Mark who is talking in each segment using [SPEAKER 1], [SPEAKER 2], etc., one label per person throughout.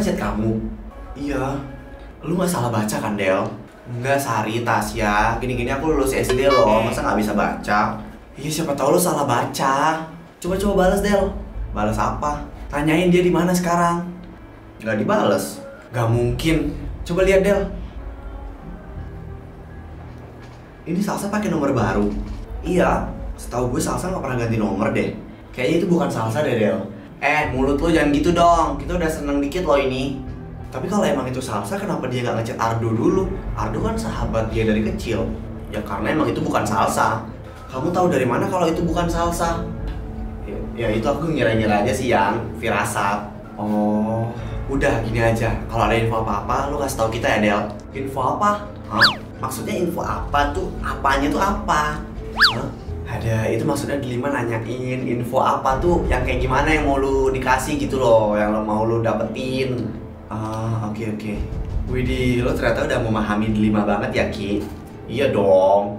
[SPEAKER 1] ngechat kamu. Iya. Lu nggak salah baca kan, Del? Enggak, Sari, Tasya. Gini-gini aku lulus SD loh, masa nggak bisa baca? Iya, siapa tahu lu salah baca. Coba-coba balas, Del. Balas apa? Tanyain dia di mana sekarang. Nggak dibales. Nggak mungkin. Coba lihat, Del. Ini Salsa pakai nomor baru. Iya, setahu gue Salsa nggak pernah ganti nomor deh. Kayaknya itu bukan Salsa deh, Del. Mulut lo jangan gitu dong. Kita udah seneng dikit loh ini. Tapi kalau emang itu Salsa, kenapa dia nggak ngechat Ardo dulu? Ardo kan sahabat dia dari kecil. Ya karena emang itu bukan Salsa. Kamu tahu dari mana kalau itu bukan Salsa? Ya itu aku ngira-ngira aja sih, yang firasat. Oh, udah gini aja. Kalau ada info apa-apa, lu kasih tahu kita ya, Del. Info apa? Hah? Maksudnya info apa tuh? Apanya tuh apa? Hah? Ada, itu maksudnya Delima nanyain info apa tuh, yang kayak gimana yang mau lu dikasih gitu loh, yang lo mau lu dapetin. Oke. Widih, lo ternyata udah memahami Delima banget ya, Ki? Iya dong.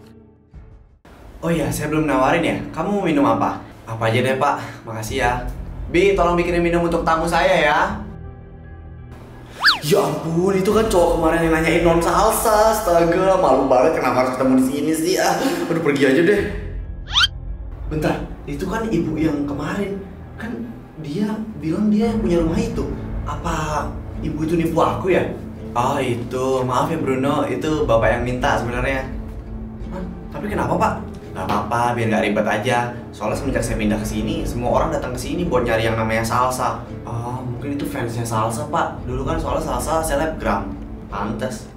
[SPEAKER 1] Oh iya, saya belum nawarin ya. Kamu mau minum apa? Apa aja deh, Pak. Makasih ya. Bi, tolong bikinin minum untuk tamu saya ya. Ya ampun, itu kan cowok kemarin yang nanyain non Salsa. Astaga, malu banget kenapa harus ketemu di sini sih. Udah pergi aja deh. Bentar, itu kan ibu yang kemarin. Kan dia bilang dia yang punya rumah itu. Apa ibu itu nipu aku ya? Oh itu, maaf ya Bruno, itu bapak yang minta sebenarnya. Tapi kenapa, Pak? Gak apa-apa, biar gak ribet aja. Soalnya semenjak saya pindah ke sini, semua orang datang ke sini buat nyari yang namanya Salsa. Oh, mungkin itu fansnya Salsa, Pak. Dulu kan soalnya Salsa selebgram. Pantes.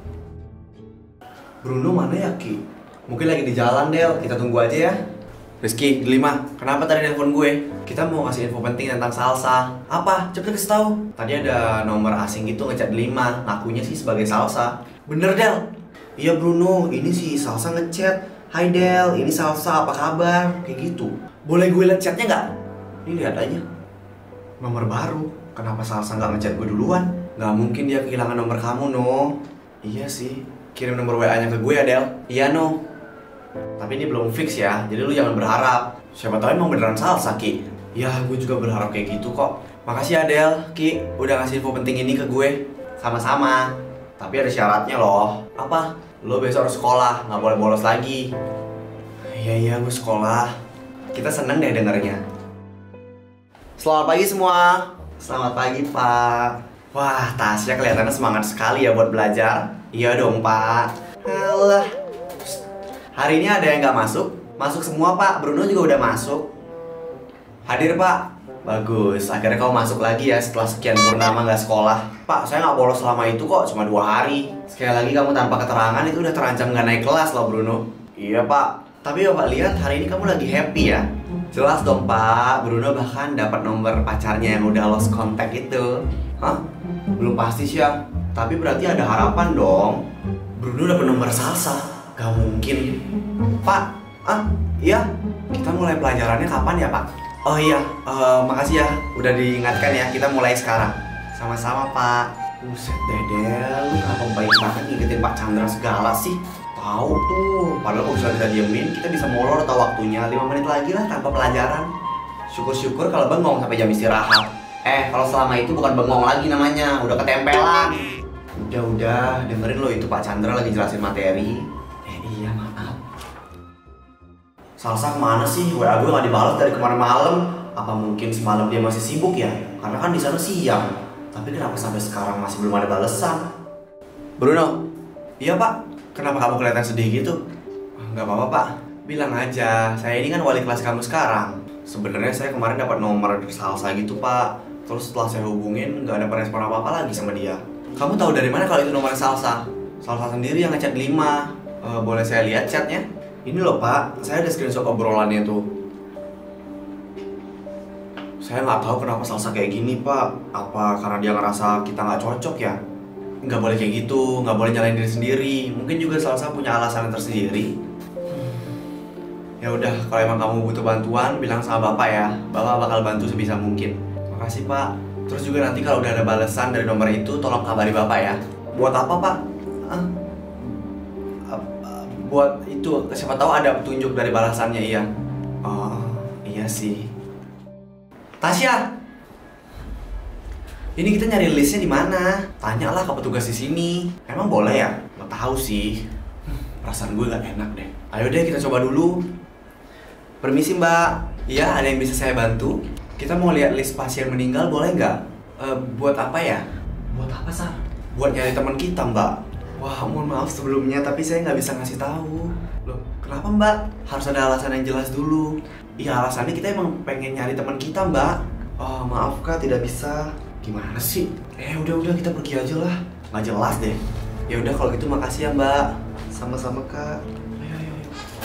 [SPEAKER 1] Bruno mana ya, Ki? Mungkin lagi di jalan, Del. Kita tunggu aja ya. Rizky, Delima, kenapa tadi nelfon gue? Kita mau ngasih info penting tentang Salsa. Apa? Cepet kasih tahu. Tadi ada nomor asing gitu ngechat Delima, ngakunya sih sebagai Salsa. Bener, Del? Iya, Bruno. Ini sih Salsa ngechat. Hai Del, ini Salsa, apa kabar? Kayak gitu. Boleh gue liat chatnya nggak? Ini lihat aja. Nomor baru. Kenapa Salsa nggak ngechat gue duluan? Nggak mungkin dia kehilangan nomor kamu, No. Iya sih. Kirim nomor WA-nya ke gue ya, Del. Iya, No. Tapi ini belum fix ya, jadi lu jangan berharap. Siapa tahu emang beneran Salsa, Ki. Ya, gue juga berharap kayak gitu kok. Makasih ya, Del, Ki, udah ngasih info penting ini ke gue. Sama-sama. Tapi ada syaratnya loh. Apa? Lo besok harus sekolah, nggak boleh bolos lagi. Iya, gue sekolah. Kita seneng deh dengernya. Selamat pagi semua. Selamat pagi, Pak. Wah, Tasya kelihatannya semangat sekali ya buat belajar. Iya dong, Pak. Alah. Hari ini ada yang nggak masuk? Masuk semua, Pak. Bruno juga udah masuk. Hadir, Pak. Bagus, akhirnya kau masuk lagi ya setelah sekian purnama nggak sekolah. Pak, saya nggak bolos selama itu kok, cuma 2 hari. Sekali lagi kamu tanpa keterangan itu udah terancam nggak naik kelas loh, Bruno. Iya, Pak. Tapi Bapak lihat hari ini kamu lagi happy ya. Jelas dong, Pak. Bruno bahkan dapat nomor pacarnya yang udah lost contact itu. Hah? Belum pasti sih ya. Tapi berarti ada harapan dong. Bruno dapat nomor Salsa. Gak mungkin. Pak, iya. Kita mulai pelajarannya kapan ya, Pak? Oh iya, makasih ya udah diingatkan ya, kita mulai sekarang. Sama-sama, Pak. Buset deh, Del, lu kenapa baik banget ngingetin Pak Chandra segala sih? Tahu tuh, padahal kalau bisa kita diemin, kita bisa molor atau waktunya 5 menit lagi lah tanpa pelajaran. Syukur-syukur kalau bengong sampai jam istirahat. Kalau selama itu bukan bengong lagi namanya, udah ketempelan. Udah, dengerin lo itu Pak Chandra lagi jelasin materi. Iya, maaf. Salsa kemana sih? WA gue gak dibalas dari kemarin malam. Apa mungkin semalam dia masih sibuk ya? Karena kan di sana siang. Tapi kenapa sampai sekarang masih belum ada balesan? Bruno? Iya, Pak. Kenapa kamu kelihatan sedih gitu? Gak apa-apa, Pak. Bilang aja, saya ini kan wali kelas kamu sekarang. Sebenarnya saya kemarin dapat nomor Salsa gitu, Pak. Terus setelah saya hubungin, gak ada respon apa-apa lagi sama dia. Kamu tahu dari mana kalau itu nomor Salsa? Salsa sendiri yang ngechat Delima. Boleh saya lihat chatnya? Ini loh, Pak, saya ada screenshot obrolannya tuh. Saya nggak tahu kenapa Salsa kayak gini, Pak. Apa karena dia ngerasa kita nggak cocok ya? Nggak boleh kayak gitu, nggak boleh nyalain diri sendiri. Mungkin juga Salsa punya alasan tersendiri. Ya udah, kalau emang kamu butuh bantuan, bilang sama Bapak ya. Bapak bakal bantu sebisa mungkin. Makasih, Pak. Terus juga nanti kalau udah ada balasan dari nomor itu, tolong kabari Bapak ya. Buat apa, Pak? Buat itu, siapa tahu ada petunjuk dari balasannya, iya. Oh, iya sih. Tasya! Ini kita nyari listnya di mana? Tanyalah ke petugas di sini. Emang boleh ya? Nggak tahu sih. Perasaan gue gak enak deh. Ayo deh kita coba dulu. Permisi mbak. Iya, ada yang bisa saya bantu? Kita mau lihat list pasien meninggal, boleh nggak? Buat apa ya? Buat apa, Sar? Buat nyari teman kita, mbak. Wah, mohon maaf sebelumnya, tapi saya nggak bisa ngasih tahu. Loh, kenapa mbak? Harus ada alasan yang jelas dulu. Iya, alasannya kita emang pengen nyari teman kita, mbak. Oh, maaf kak, tidak bisa. Gimana sih? Udah kita pergi aja lah. Nggak jelas deh. Ya udah kalau gitu makasih ya, mbak. Sama-sama kak. Ayo.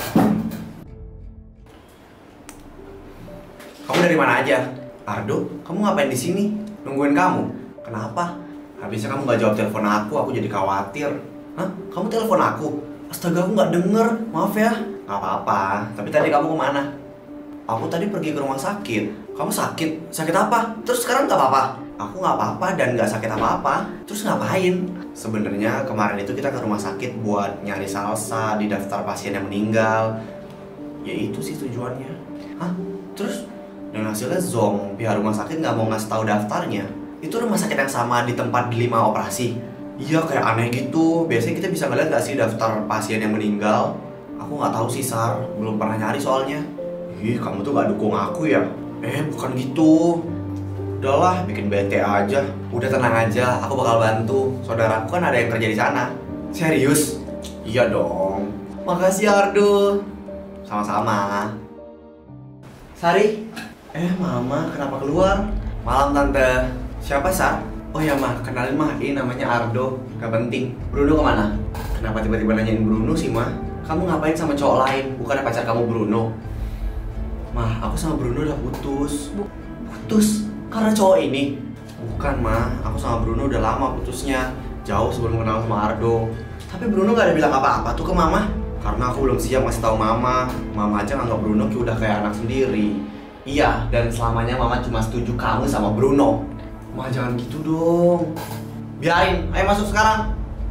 [SPEAKER 1] Kamu dari mana aja? Ardo, kamu ngapain di sini? Nungguin kamu. Kenapa? Habisnya kamu nggak jawab telepon aku jadi khawatir. Hah? Kamu telepon aku? Astaga, aku nggak denger. Maaf ya. Nggak apa-apa. Tapi tadi kamu kemana? Aku tadi pergi ke rumah sakit. Kamu sakit? Sakit apa? Terus sekarang nggak apa-apa? Aku nggak apa-apa dan nggak sakit apa-apa. Terus ngapain? Sebenarnya kemarin itu kita ke rumah sakit buat nyari Salsa di daftar pasien yang meninggal. Ya itu sih tujuannya. Hah? Terus? Dan hasilnya zonk, pihak rumah sakit nggak mau ngasih tahu daftarnya. Itu rumah sakit yang sama di tempat 5 operasi. Iya, kayak aneh gitu. Biasanya kita bisa ngeliat nggak sih daftar pasien yang meninggal? Aku nggak tahu sih, Sar. Belum pernah nyari soalnya. Ih, kamu tuh nggak dukung aku ya? Bukan gitu. Udahlah, bikin bete aja. Udah tenang aja, aku bakal bantu. Saudaraku kan ada yang kerja di sana. Serius? Iya dong. Makasih Ardo. Sama-sama. Sari. Mama, kenapa keluar? Malam tante. Siapa Sar? Oh ya mah, kenalin mah, ini namanya Ardo. Gak penting. Bruno kemana? Kenapa tiba-tiba nanyain Bruno sih mah? Kamu ngapain sama cowok lain? Bukannya pacar kamu Bruno? Mah, aku sama Bruno udah putus. Putus? Karena cowok ini? Bukan mah, aku sama Bruno udah lama putusnya. Jauh sebelum kenal sama Ardo. Tapi Bruno gak ada bilang apa-apa tuh ke mama. Karena aku belum siap ngasih tahu mama. Mama aja nganggap Bruno udah kayak anak sendiri. Iya, dan selamanya mama cuma setuju kamu sama Bruno. Ma, jangan gitu dong. Biarin, ayo masuk sekarang.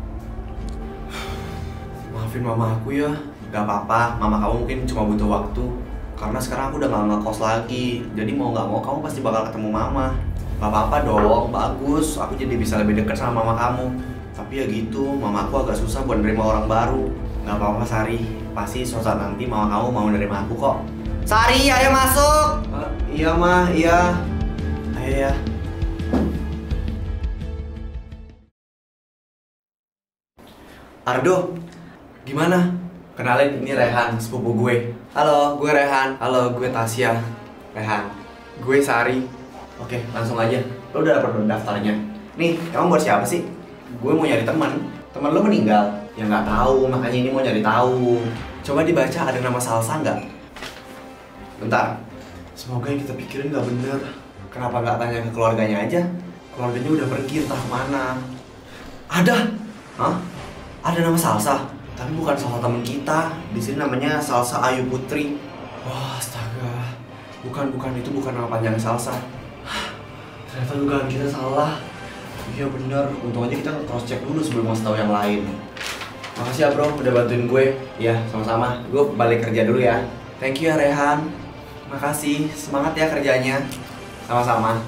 [SPEAKER 1] Maafin mama aku ya. Gak apa-apa, mama kamu mungkin cuma butuh waktu. Karena sekarang aku udah gak ngekos lagi. Jadi mau gak mau kamu pasti bakal ketemu mama. Gak apa-apa dong, bagus. Aku jadi bisa lebih dekat sama mama kamu. Tapi ya gitu, mama aku agak susah buat nerima orang baru. Gak apa-apa Sari, pasti suatu saat nanti mama kamu mau nerima aku kok. Sari, ayo masuk. Iya mah, iya. Ayo ya. Ardo, gimana? Kenalin, ini Rehan, sepupu gue. Halo, gue Rehan. Halo, gue Tasya. Rehan. Gue Sari. Oke, langsung aja. Lo udah dapet daftarnya? Nih, emang buat siapa sih? Gue mau nyari teman. Teman lo meninggal? Ya nggak tahu, makanya ini mau nyari tahu. Coba dibaca, ada nama Salsa nggak? Bentar. Semoga yang kita pikirin nggak bener. Kenapa nggak tanya ke keluarganya aja? Keluarganya udah pergi entah kemana. Ada? Hah? Ada nama Salsa? Tapi bukan Salsa temen kita. Di sini namanya Salsa Ayu Putri. Wah, astaga. Bukan, itu bukan nama panjang Salsa. Ternyata dugaan kita salah. Iya bener, untung aja kita cross check dulu sebelum ngasih tahu yang lain. Makasih ya bro, udah bantuin gue. Iya, sama-sama. Gue balik kerja dulu ya. Thank you ya Rehan. Makasih, semangat ya kerjanya. Sama-sama.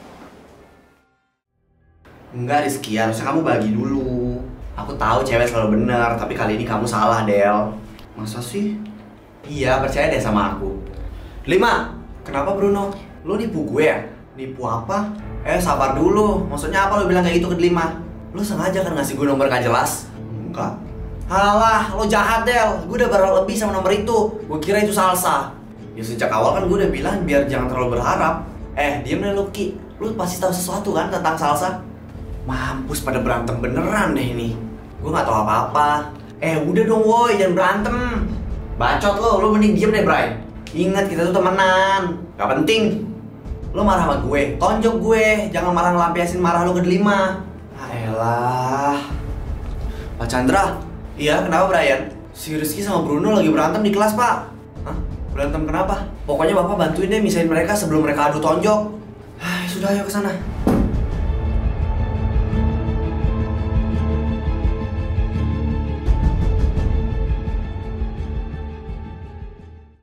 [SPEAKER 1] Enggak Rizky, harusnya kamu bagi dulu. Aku tahu cewek selalu benar, tapi kali ini kamu salah Del. Masa sih? Iya, percaya deh sama aku. 5. Kenapa Bruno? Lo nipu gue ya? Nipu apa? Sabar dulu. Maksudnya apa lo bilang kayak gitu ke 5? Lo sengaja kan ngasih gue nomor gak jelas? Enggak. Halah, lo jahat Del. Gue udah berharap lebih sama nomor itu. Gue kira itu Salsa. Ya sejak awal kan gue udah bilang biar jangan terlalu berharap. Diam deh lo Ki. Lo pasti tahu sesuatu kan tentang Salsa? Mampus, pada berantem beneran deh ini. Gue gak tahu apa-apa. Udah dong woi, jangan berantem. Bacot lo mending diem deh Bray. Ingat kita tuh temenan. Gak penting. Lo marah sama gue, tonjok gue. Jangan malah ngelampiasin marah lo ke 5. Ayolah. Pak Chandra. Iya, kenapa Brian? Si Rizky sama Bruno lagi berantem di kelas, Pak. Hah? Berantem kenapa? Pokoknya Bapak bantuin deh misahin mereka sebelum mereka adu tonjok. Sudah, ayo ke sana.